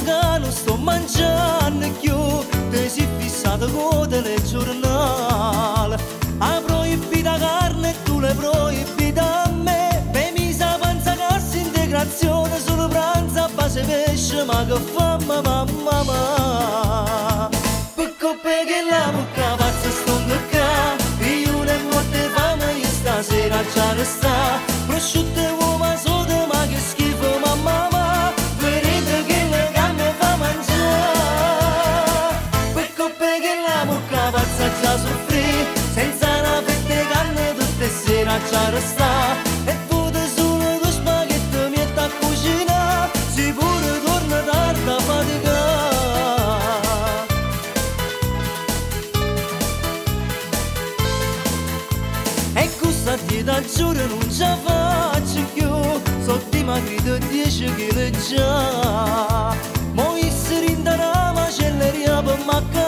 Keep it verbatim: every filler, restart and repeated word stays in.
che non sto mangiando più, te si fissato con le giornali. Ha proibita carne e tu le proibita a me. Per mi sa panza cassa integrazione, solo pranzo a base pesce, ma che fame mamma ma. Per coppe che la mucca pazza sto qua, io ne morte fame io stasera già ne sta. Prosciutto e uova soda ma che schifo mamma ma, vedete che le canne fa mangiare. Per coppe che la mucca pazza già soffrì, senza una fette canne tutte sera già resta. E fute solo due spaghetti miette a cucina, si pure torna tardi a faticare. E questa dieta giuro non ce la faccio più, so dimagrito dieci chili già. Mo' essere in una macelleria per mancare